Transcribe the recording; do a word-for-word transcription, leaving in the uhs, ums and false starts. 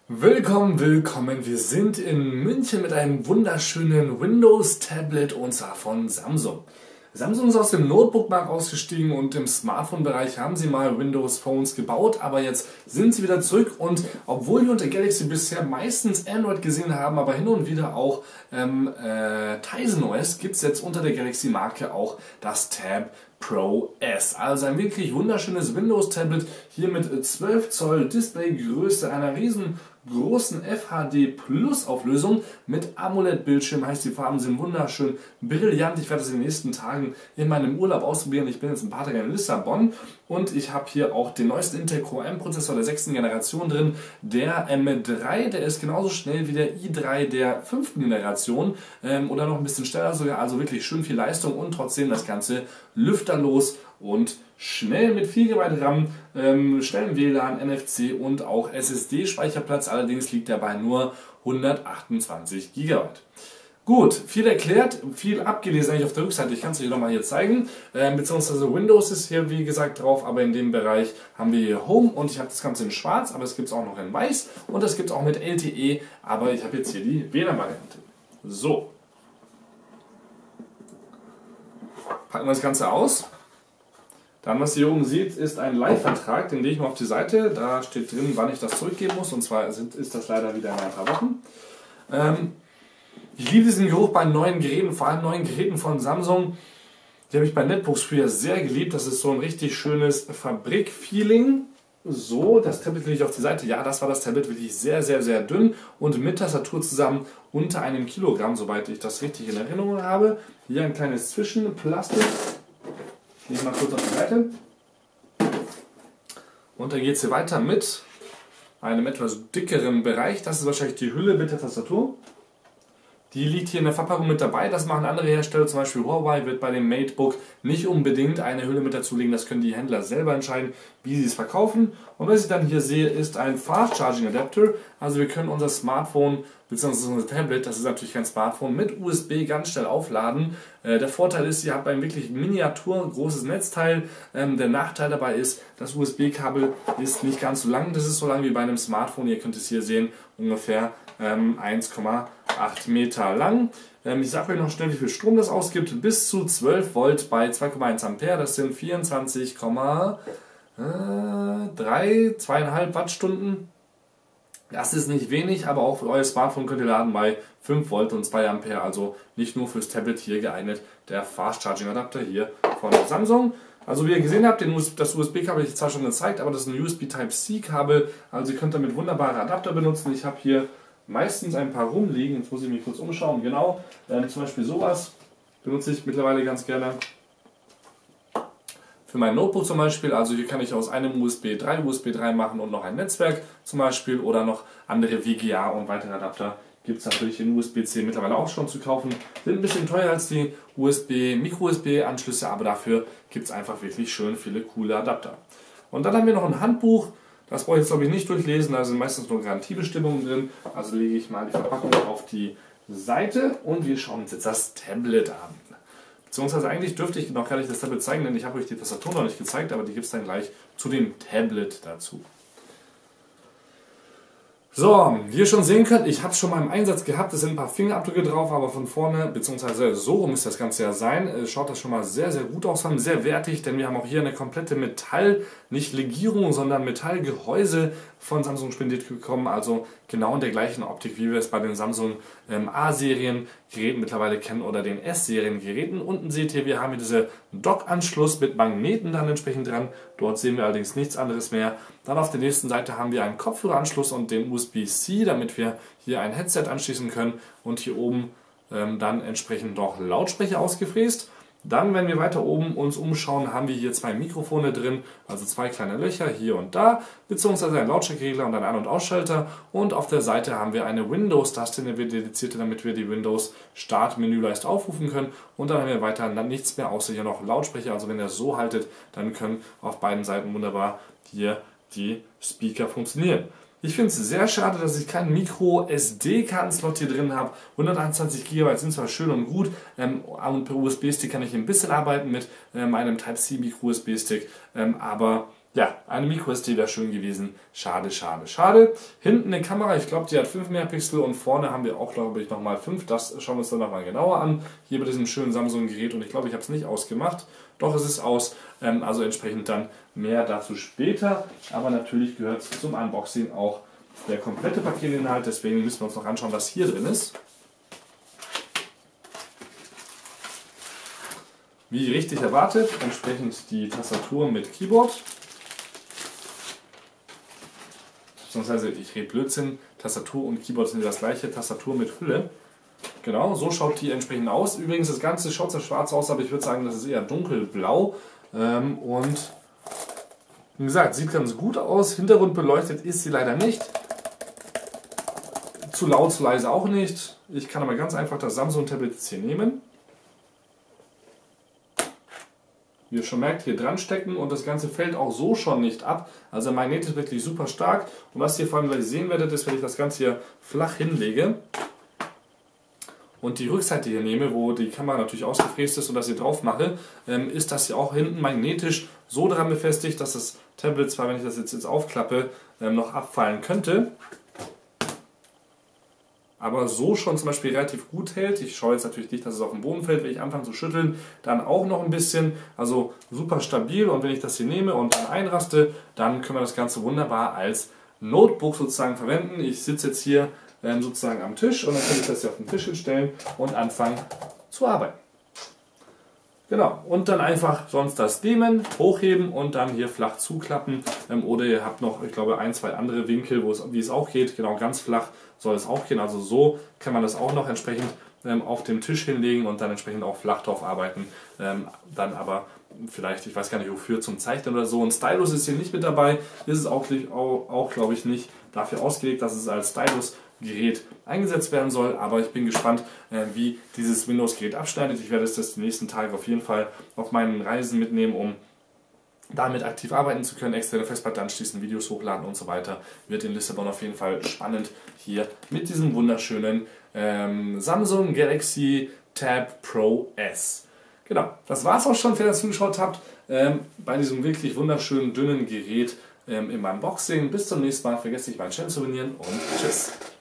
Willkommen, willkommen. Wir sind in München mit einem wunderschönen Windows-Tablet und zwar von Samsung. Samsung ist aus dem Notebook-Markt ausgestiegen und im Smartphone-Bereich haben sie mal Windows-Phones gebaut, aber jetzt sind sie wieder zurück und obwohl wir unter Galaxy bisher meistens Android gesehen haben, aber hin und wieder auch ähm, äh, Tizen O S, gibt es jetzt unter der Galaxy-Marke auch das Tab Pro S. Also ein wirklich wunderschönes Windows-Tablet hier mit zwölf Zoll Displaygröße, einer riesengroßen F H D Plus Auflösung mit AMOLED-Bildschirm, heißt die Farben sind wunderschön brillant. Ich werde das in den nächsten Tagen in meinem Urlaub ausprobieren. Ich bin jetzt ein paar Tage in Lissabon und ich habe hier auch den neuesten Intel Core M Prozessor der sechsten Generation drin. Der M drei, der ist genauso schnell wie der i drei der fünften Generation ähm, oder noch ein bisschen schneller sogar, also wirklich schön viel Leistung und trotzdem das Ganze lüfterlos und schnell mit vier Gigabyte RAM, ähm, schnellem W L A N, N F C und auch S S D-Speicherplatz. Allerdings liegt er bei nur hundertachtundzwanzig Gigabyte. Gut, viel erklärt, viel abgelesen eigentlich auf der Rückseite. Ich kann es euch nochmal hier zeigen. Ähm, beziehungsweise Windows ist hier wie gesagt drauf, aber in dem Bereich haben wir hier Home und ich habe das Ganze in schwarz, aber es gibt es auch noch in weiß und das gibt es auch mit L T E, aber ich habe jetzt hier die W L A N-Variante. So. Packen wir das Ganze aus. Dann, was ihr hier oben seht, ist ein Live-Vertrag, den lege ich mal auf die Seite. Da steht drin, wann ich das zurückgeben muss. Und zwar sind, ist das leider wieder in ein paar Wochen. Ähm, ich liebe diesen Geruch bei neuen Geräten, vor allem neuen Geräten von Samsung. Die habe ich bei Netbooks früher sehr geliebt. Das ist so ein richtig schönes Fabrik-Feeling. So, das Tablet lege ich auf die Seite. Ja, das war das Tablet, wirklich sehr, sehr, sehr dünn und mit Tastatur zusammen unter einem Kilogramm, soweit ich das richtig in Erinnerung habe. Hier ein kleines Zwischenplastik. Ich lege mal kurz auf die Seite. Und dann geht es hier weiter mit einem etwas dickeren Bereich. Das ist wahrscheinlich die Hülle mit der Tastatur. Die liegt hier in der Verpackung mit dabei. Das machen andere Hersteller, zum Beispiel Huawei wird bei dem MateBook nicht unbedingt eine Hülle mit dazulegen. Das können die Händler selber entscheiden, wie sie es verkaufen. Und was ich dann hier sehe, ist ein Fast Charging Adapter. Also wir können unser Smartphone bzw. unser Tablet, das ist natürlich kein Smartphone, mit U S B ganz schnell aufladen. Äh, der Vorteil ist, ihr habt ein wirklich miniatur großes Netzteil. Ähm, der Nachteil dabei ist, das U S B-Kabel ist nicht ganz so lang. Das ist so lang wie bei einem Smartphone. Ihr könnt es hier sehen, ungefähr ähm, eins Komma acht Meter lang. Ähm, ich sage euch noch schnell, wie viel Strom das ausgibt. Bis zu zwölf Volt bei zwei Komma eins Ampere. Das sind vierundzwanzig Komma drei, zwei Komma fünf Wattstunden. Das ist nicht wenig, aber auch für euer Smartphone könnt ihr laden bei fünf Volt und zwei Ampere. Also nicht nur fürs Tablet hier geeignet. Der Fast Charging Adapter hier von Samsung. Also wie ihr gesehen habt, das U S B-Kabel habe ich zwar schon gezeigt, aber das ist ein U S B Type-C-Kabel. Also ihr könnt damit wunderbare Adapter benutzen. Ich habe hier meistens ein paar rumliegen. Jetzt muss ich mich kurz umschauen. Genau, ähm, zum Beispiel sowas benutze ich mittlerweile ganz gerne. Für mein Notebook zum Beispiel, also hier kann ich aus einem U S B drei U S B drei machen und noch ein Netzwerk zum Beispiel oder noch andere W G A und weitere Adapter. Gibt es natürlich in U S B C mittlerweile auch schon zu kaufen. Sind ein bisschen teuer als die U S B, Micro-U S B-Anschlüsse, aber dafür gibt es einfach wirklich schön viele coole Adapter. Und dann haben wir noch ein Handbuch. Das brauche ich jetzt glaube ich nicht durchlesen, da sind meistens nur Garantiebestimmungen drin. Also lege ich mal die Verpackung auf die Seite und wir schauen uns jetzt das Tablet an. Beziehungsweise eigentlich dürfte ich noch gar nicht das Tablet zeigen, denn ich habe euch die Tastatur noch nicht gezeigt, aber die gibt es dann gleich zu dem Tablet dazu. So, wie ihr schon sehen könnt, ich habe es schon mal im Einsatz gehabt, es sind ein paar Fingerabdrücke drauf, aber von vorne, beziehungsweise so rum müsste das Ganze ja sein, schaut das schon mal sehr, sehr gut aus, sehr wertig, denn wir haben auch hier eine komplette Metall, nicht Legierung, sondern Metallgehäuse von Samsung spendiert bekommen, also genau in der gleichen Optik, wie wir es bei den Samsung ähm, A-Serien-Geräten mittlerweile kennen oder den S-Serien-Geräten. Unten seht ihr, wir haben hier diese Dock-Anschluss mit Magneten dann entsprechend dran, dort sehen wir allerdings nichts anderes mehr. Dann auf der nächsten Seite haben wir einen Kopfhöreranschluss und den U S B C, damit wir hier ein Headset anschließen können und hier oben ähm, dann entsprechend noch Lautsprecher ausgefräst. Dann, wenn wir weiter oben uns umschauen, haben wir hier zwei Mikrofone drin, also zwei kleine Löcher hier und da, beziehungsweise ein Lautstärkeregler und einen An- und Ausschalter. Und auf der Seite haben wir eine Windows-Taste, eine dedizierte, damit wir die Windows-Start-Menüleiste aufrufen können. Und dann haben wir weiter nichts mehr, außer hier noch Lautsprecher. Also wenn ihr es so haltet, dann können auf beiden Seiten wunderbar hier die Speaker funktionieren. Ich finde es sehr schade, dass ich keinen Micro-S D-Kartenslot hier drin habe. hunderteinundzwanzig Gigabyte sind zwar schön und gut, ähm, und per U S B-Stick kann ich ein bisschen arbeiten mit ähm, einem Type-C Micro-U S B-Stick, ähm, aber Ja, eine Micro S D wäre schön gewesen. Schade, schade, schade. Hinten eine Kamera, ich glaube, die hat fünf Megapixel und vorne haben wir auch, glaube ich, nochmal fünf. Das schauen wir uns dann nochmal genauer an. Hier bei diesem schönen Samsung-Gerät und ich glaube, ich habe es nicht ausgemacht. Doch, es ist aus. Ähm, also entsprechend dann mehr dazu später. Aber natürlich gehört zum Unboxing auch der komplette Paketinhalt. Deswegen müssen wir uns noch anschauen, was hier drin ist. Wie richtig erwartet, entsprechend die Tastatur mit Keyboard. Beziehungsweise, ich rede Blödsinn, Tastatur und Keyboard sind das gleiche, Tastatur mit Hülle. Genau, so schaut die entsprechend aus. Übrigens, das Ganze schaut zwar schwarz aus, aber ich würde sagen, das ist eher dunkelblau. Ähm, und wie gesagt, sieht ganz gut aus. Hintergrundbeleuchtet ist sie leider nicht. Zu laut, zu leise auch nicht. Ich kann aber ganz einfach das Samsung-Tablet jetzt hier nehmen. Wie ihr schon merkt, hier dran stecken und das Ganze fällt auch so schon nicht ab. Also der Magnet ist wirklich super stark. Und was ihr vor allem gleich sehen werdet, ist, wenn ich das Ganze hier flach hinlege und die Rückseite hier nehme, wo die Kamera natürlich ausgefräst ist und das hier drauf mache, ist das hier auch hinten magnetisch so dran befestigt, dass das Tablet zwar, wenn ich das jetzt, jetzt aufklappe, noch abfallen könnte, aber so schon zum Beispiel relativ gut hält. Ich schaue jetzt natürlich nicht, dass es auf den Boden fällt. Wenn ich anfange zu schütteln, dann auch noch ein bisschen. Also super stabil und wenn ich das hier nehme und dann einraste, dann können wir das Ganze wunderbar als Notebook sozusagen verwenden. Ich sitze jetzt hier ähm, sozusagen am Tisch und dann kann ich das hier auf den Tisch hinstellen und anfangen zu arbeiten. Genau, und dann einfach sonst das nehmen, hochheben und dann hier flach zuklappen. Ähm, oder ihr habt noch, ich glaube, ein, zwei andere Winkel, wo es, wie es auch geht. Genau, ganz flach soll es auch gehen. Also so kann man das auch noch entsprechend ähm, auf dem Tisch hinlegen und dann entsprechend auch flach drauf arbeiten. Ähm, dann aber vielleicht, ich weiß gar nicht wofür, zum Zeichnen oder so. Ein Stylus ist hier nicht mit dabei. Ist es auch, auch, auch glaube ich, nicht dafür ausgelegt, dass es als Stylus Gerät eingesetzt werden soll, aber ich bin gespannt, äh, wie dieses Windows-Gerät abschneidet. Ich werde es das die nächsten Tage auf jeden Fall auf meinen Reisen mitnehmen, um damit aktiv arbeiten zu können, externe Festplatte anschließen, Videos hochladen und so weiter. Wird in Lissabon auf jeden Fall spannend hier mit diesem wunderschönen ähm, Samsung Galaxy Tab Pro S. Genau, das war es auch schon, wenn ihr zugeschaut habt, ähm, bei diesem wirklich wunderschönen, dünnen Gerät ähm, im Unboxing. Bis zum nächsten Mal, vergesst nicht, meinen Channel zu abonnieren und tschüss.